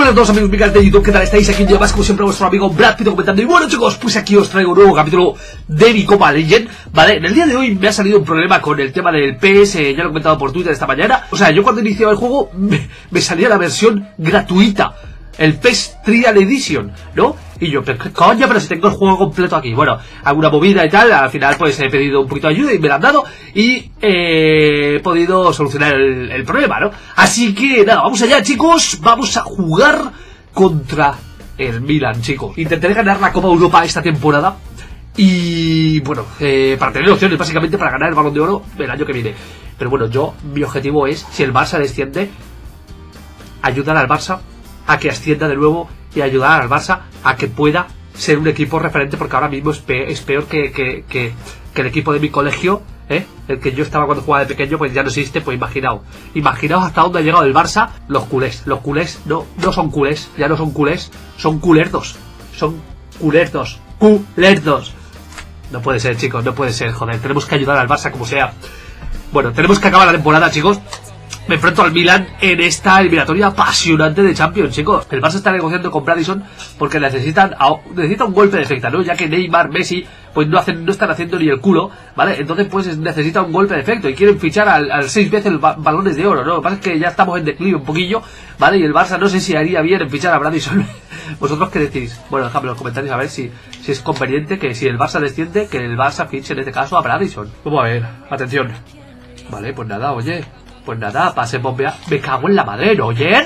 Buenas a todos amigos, mi canal de YouTube, ¿qué tal estáis? Aquí un día más, como siempre, vuestro amigo Brad Pitt comentando. Y bueno chicos, pues aquí os traigo un nuevo capítulo de mi Copa Legend, ¿vale? En el día de hoy me ha salido un problema con el tema del PS, ya lo he comentado por Twitter esta mañana. O sea, yo cuando iniciaba el juego me salía la versión gratuita, el PES Trial Edition, ¿no? Y yo, pero qué coño, pero si tengo el juego completo aquí. Bueno, alguna movida y tal, al final pues he pedido un poquito de ayuda y me la han dado. Y he podido solucionar el problema, ¿no? Así que nada, vamos allá chicos, vamos a jugar contra el Milan, chicos. Intentaré ganar la Copa Europa esta temporada. Y bueno, para tener opciones básicamente para ganar el Balón de Oro el año que viene. Pero bueno, mi objetivo es, si el Barça desciende, ayudar al Barça a que ascienda de nuevo y ayudar al Barça a que pueda ser un equipo referente, porque ahora mismo es peor que el equipo de mi colegio, el que yo estaba cuando jugaba de pequeño, pues ya no existe. Pues imaginaos hasta dónde ha llegado el Barça. Los culés no son culés, ya no son culés, son culerdos, culerdos. No puede ser chicos, no puede ser, joder, tenemos que ayudar al Barça como sea. Bueno, tenemos que acabar la temporada chicos. Me enfrento al Milan en esta eliminatoria apasionante de Champions, chicos. El Barça está negociando con Bradison porque necesita un golpe de efecto, ¿no? Ya que Neymar, Messi, pues no están haciendo ni el culo, ¿vale? Entonces pues necesita un golpe de efecto y quieren fichar al 6 veces balones de oro, ¿no? Lo que pasa es que ya estamos en declive un poquillo, ¿vale? Y el Barça no sé si haría bien en fichar a Bradison. ¿Vosotros qué decís? Bueno, dejadme en los comentarios a ver si es conveniente que si el Barça desciende, que el Barça fiche en este caso a Bradison. Vamos a ver, atención. Vale, pues nada, oye. Pues nada, pasemos, me cago en la madre, ¿no, oye?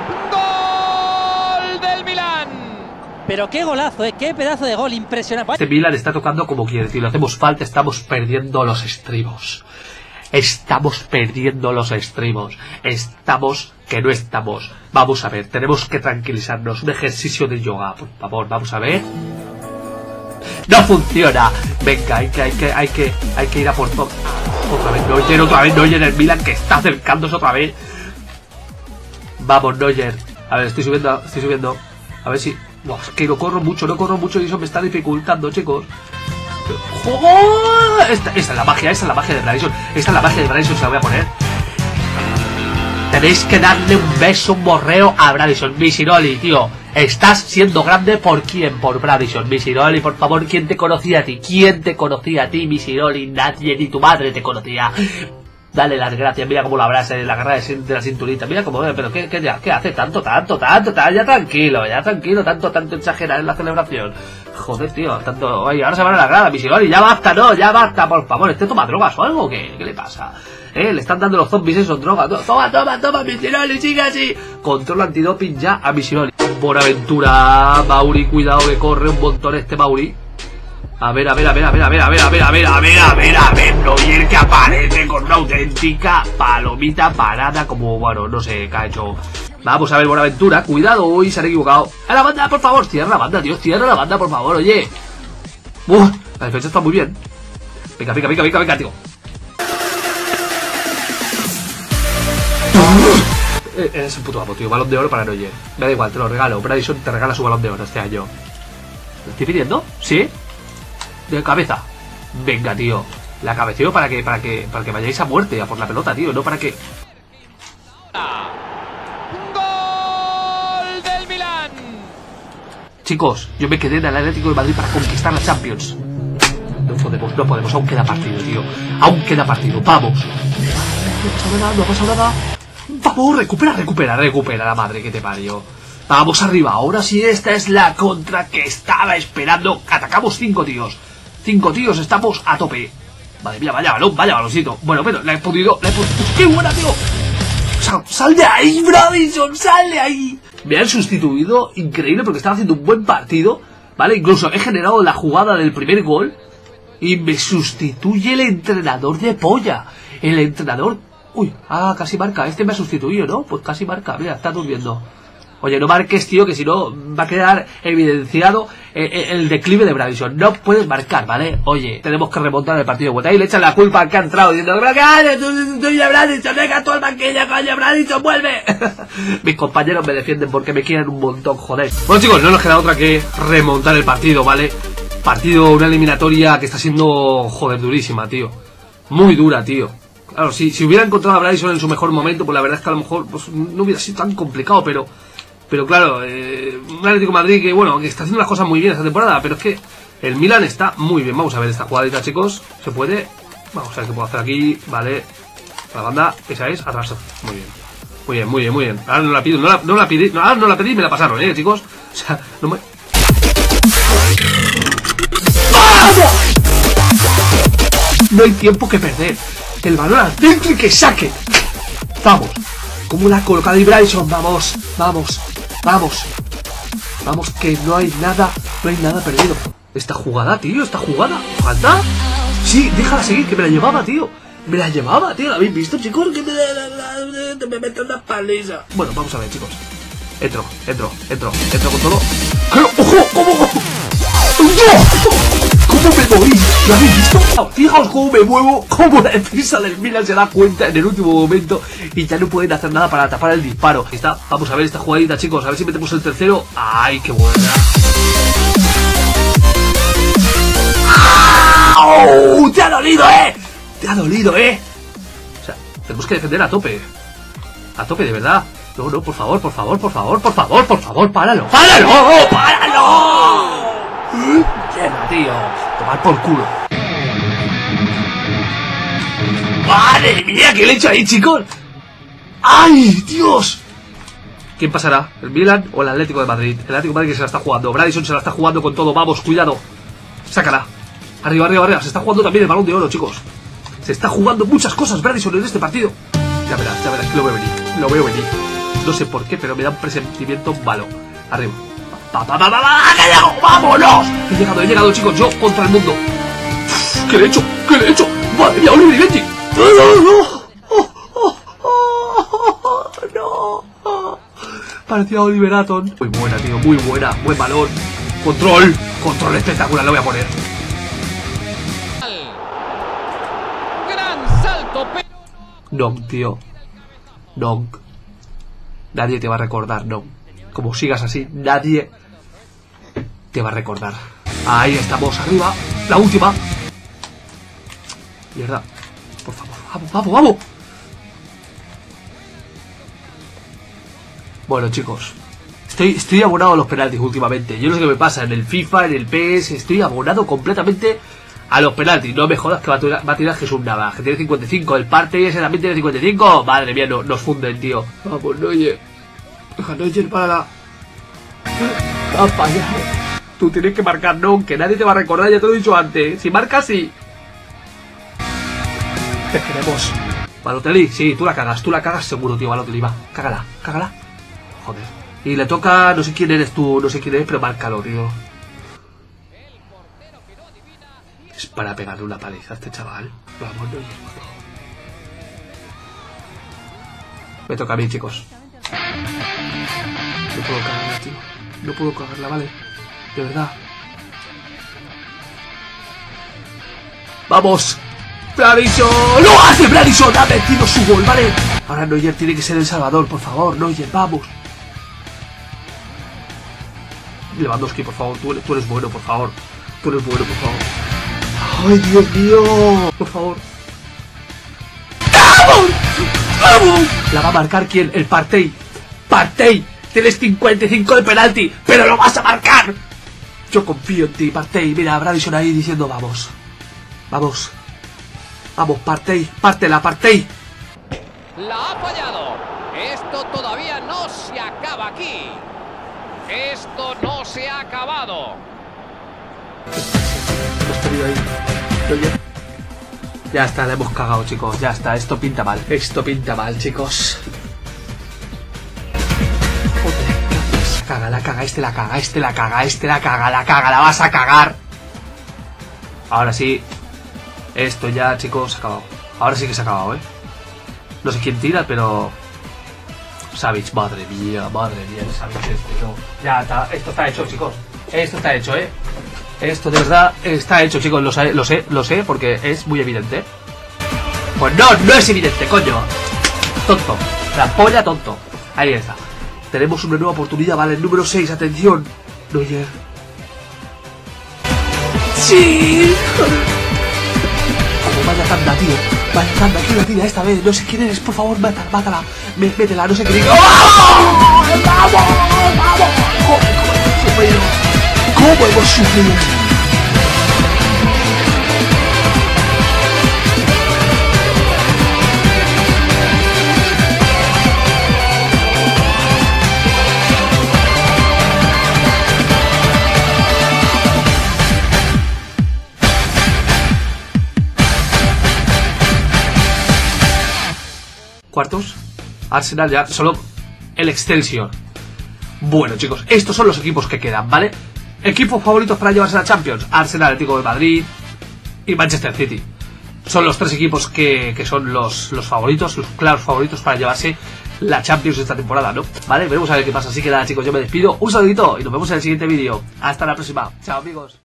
¡Gol del Milan! Pero qué golazo, qué pedazo de gol, impresionante. Este Milan está tocando como quiere decir, lo hacemos falta, estamos perdiendo los estribos. Estamos que no estamos. Vamos a ver, tenemos que tranquilizarnos. Un ejercicio de yoga, por favor, vamos a ver. ¡No funciona! Venga, hay que ir a por todo. Otra vez Neuer, el Milan que está acercándose otra vez. Vamos, Neuer. A ver, estoy subiendo. A ver si... Uf, es que no corro mucho y eso me está dificultando, chicos. ¡Oh! Esta es la magia de Bradison. Se la voy a poner. Tenéis que darle un beso, un morreo a Bradison. Misiroli, tío. Estás siendo grande ¿por quién? Por Bradison. Misiroli, por favor, ¿quién te conocía a ti? Misiroli? Nadie, ni tu madre te conocía. Dale las gracias, mira cómo lo abraza en la garra de la cinturita. Mira cómo, pero ¿qué hace? Tanto, ya tranquilo, tanto exagerar en la celebración. Joder, tío, tanto. Oye, ahora se van a la grada, Misiroli, ya basta, por favor. ¿Toma drogas o algo? ¿Qué le pasa? Le están dando los zombies esos drogas. Toma, Misiroli, sigue así. Control antidoping ya a Misiroli. Buenaventura, Mauri, cuidado que corre un montón este Mauri. A ver, Neuer que aparece con una auténtica palomita parada como, bueno, no sé qué ha hecho. Vamos a ver, Buenaventura, cuidado, uy, se han equivocado. A la banda, por favor, cierra la banda, tío, por favor, oye. La defensa está muy bien. Venga, tío. Eres un puto amo, tío, balón de oro para Neuer. Me da igual, te lo regalo, Bradison te regala su balón de oro este año. ¿Lo estoy pidiendo? ¿Sí? De cabeza. Venga, tío. La cabeceo para que vayáis a muerte, a por la pelota, tío, no para que... ¡Gol del Milan! Chicos, yo me quedé en el Atlético de Madrid para conquistar la Champions. No podemos, aún queda partido, tío. Vamos. No ha pasado nada. Vamos, recupera la madre que te parió. Vamos arriba, ahora sí, esta es la contra que estaba esperando. Atacamos 5 tíos, estamos a tope. Madre mía, vaya baloncito. Bueno, pero la he podido. ¡Qué buena, tío! ¡Sal de ahí, Bradison! ¡Sal de ahí! Me han sustituido, increíble, porque estaba haciendo un buen partido, ¿vale? Incluso he generado la jugada del primer gol y me sustituye el entrenador de polla. El entrenador... Uy, casi marca. Este me ha sustituido, ¿no? Pues casi marca. Mira, está durmiendo. Oye, no marques, tío, que si no va a quedar evidenciado el declive de Bradison. No puedes marcar, ¿vale? Oye, tenemos que remontar el partido de vuelta. Y le echan la culpa al que ha entrado diciendo: ¡pero qué haces! ¡Tú ya Bradison! ¡Venga tú al banquillo, coño! ¡Bradison, vuelve! Mis compañeros me defienden porque me quieren un montón, joder. Bueno, chicos, no nos queda otra que remontar el partido, ¿vale? Una eliminatoria que está siendo, joder, durísima, tío. Muy dura, tío. Claro, si hubiera encontrado a Bradison en su mejor momento, pues la verdad es que a lo mejor pues, no hubiera sido tan complicado, pero Pero claro, un Atlético de Madrid que, bueno, que está haciendo las cosas muy bien esta temporada, pero es que el Milan está muy bien. Vamos a ver esta jugadita, chicos. ¿Se puede? Vamos a ver qué puedo hacer aquí. Vale. La banda, esa es, atrás. Muy bien. Muy bien, muy bien, muy bien. Ahora no la pido, no la pedí, ahora no la pedí, me la pasaron, chicos. O sea, no me... No hay tiempo que perder. El balón al centro y que saque. Vamos. Como la ha colocado y Bryson. Vamos, vamos, vamos. Vamos, que no hay nada perdido. Esta jugada, tío, esta jugada. ¿Falta? Sí, déjala seguir, que me la llevaba, tío. Me la llevaba, tío. ¿La habéis visto, chicos? Que me mete una paliza. Bueno, vamos a ver, chicos. Entro con todo. ¡Ojo! ¿Cómo? ¿Cómo me moví? ¿Lo habéis visto? Fijaos cómo me muevo, cómo la defensa del Milan se da cuenta en el último momento y ya no pueden hacer nada para tapar el disparo. Ahí está, vamos a ver esta jugadita, chicos, a ver si metemos el tercero. ¡Ay, qué buena! ¡Au! ¡Te ha dolido, ¡Te ha dolido, O sea, tenemos que defender a tope. A tope, de verdad. No, por favor, páralo. Llena, tío. Tomar por culo. ¡Madre mía! ¿Qué le he hecho ahí, chicos? ¡Ay, Dios! ¿Quién pasará? ¿El Milan o el Atlético de Madrid? El Atlético de Madrid que se la está jugando. Bryson se la está jugando con todo. Vamos, cuidado. Sácala. Arriba. Se está jugando también el Balón de Oro, chicos. Se está jugando muchas cosas Bryson en este partido. Ya verás, que lo veo venir. No sé por qué, pero me da un presentimiento malo. Arriba. ¡Vámonos! He llegado, chicos, yo contra el mundo. ¿Qué le he hecho? ¡Madre mía, Oliver y Benji! ¡No! Parecía Oliver Atom. Muy buena, tío, muy buena. Buen balón. Control espectacular, lo voy a poner. Gran salto, pero... Donk, tío. Donk. Nadie te va a recordar, Donk. Como sigas así, nadie te va a recordar. Ahí estamos, arriba. La última. Mierda. Por favor, vamos. Bueno, chicos, estoy abonado a los penaltis últimamente. Yo no sé qué me pasa en el FIFA, en el PS. Estoy abonado completamente a los penaltis. No me jodas que va a tirar Jesús Navas, que tiene 55. El parte ese también tiene 55. Madre mía, nos funden, tío. Vamos, Neuer. Deja Neuer para la... Ha fallado. Tú tienes que marcar, no, que nadie te va a recordar, ya te lo he dicho antes. Si marcas, sí. Te queremos. Balotelli, sí, tú la cagas seguro, tío, Balotelli, va. Cágala. Joder. Y le toca, no sé quién eres tú, no sé quién eres, pero márcalo, tío. Es para pegarle una paliza a este chaval. Vamos, Neuer, por favor. Me toca a mí, chicos. No puedo cagarla, tío. No puedo cagarla, ¿vale? De verdad. ¡Vamos! ¡Bradison! ¡Lo hace Bradison! ¡Ha metido su gol, ¿vale? Ahora Neuer tiene que ser el salvador, por favor. Neuer, vamos. Lewandowski, por favor. Tú eres bueno, por favor. ¡Ay, Dios mío! Por favor. ¡Vamos! ¿La va a marcar quién? El Partey. ¡Partey! Tienes 55 de penalti, pero lo vas a marcar. Yo confío en ti, Partey. Mira, Bradison ahí diciendo vamos. Vamos, Partey. Pártela, Partey. La ha fallado. Esto todavía no se acaba aquí. Esto no se ha acabado. Hemos tenido ahí. Ya está, la hemos cagado, chicos. Ya está, esto pinta mal, chicos. La caga, la vas a cagar. Ahora sí. Esto ya, chicos, se ha acabado. Ahora sí que se ha acabado, No sé quién tira, pero... Savic, madre mía, el Savic este, no. Ya está, esto está hecho, chicos. Esto está hecho, Esto de verdad está hecho, chicos, lo sé, porque es muy evidente. Pues no es evidente, coño. Tonto, la polla tonto. Ahí está. Tenemos una nueva oportunidad, vale, el número 6, atención. Neuer. ¡Sí! Como vaya tanda, tío. Vale, anda, aquí la tira esta vez. No sé quién eres, por favor, mátala. Métela, no sé quién es. ¡Oh! ¡Vamos! ¡Vamos! ¿Cómo hemos sufrido? Cuartos, Arsenal ya, solo el Excelsior. Bueno, chicos, estos son los equipos que quedan, ¿vale? Equipos favoritos para llevarse a la Champions: Arsenal, Atlético de Madrid y Manchester City. Son los tres equipos que son los favoritos, los claros favoritos para llevarse la Champions esta temporada, ¿no? Vale, veremos a ver qué pasa. Así que nada, chicos, yo me despido. Un saludito y nos vemos en el siguiente vídeo. Hasta la próxima. Chao, amigos.